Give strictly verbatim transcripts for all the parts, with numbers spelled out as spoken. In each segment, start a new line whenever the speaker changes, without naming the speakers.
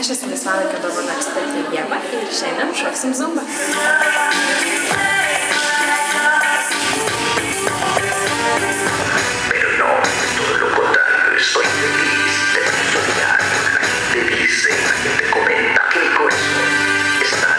Aš esu laisvalaikio dovanų ekspertė Ieva ir šiandien šoksim zumbą.
Pero no, todo lo contrario, estoy feliz de consolidar. La gente dice, la gente comenta, qué rico eso. Estar.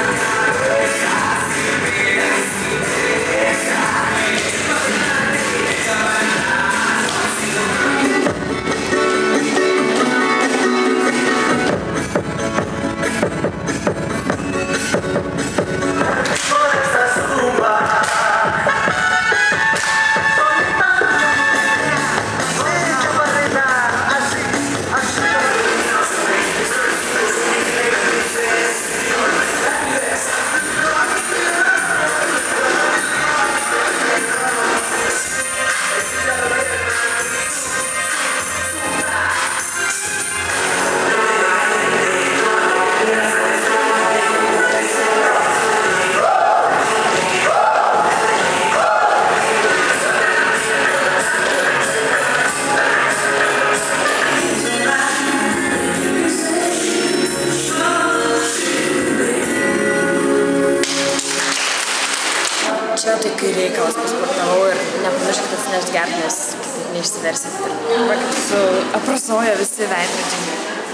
Čia tai kai reikalas pasportavau ir nepamirškit atsinešti gerti, nes kitaip neišsiversit. Va kaip su aprasojo visi veidrodžiai.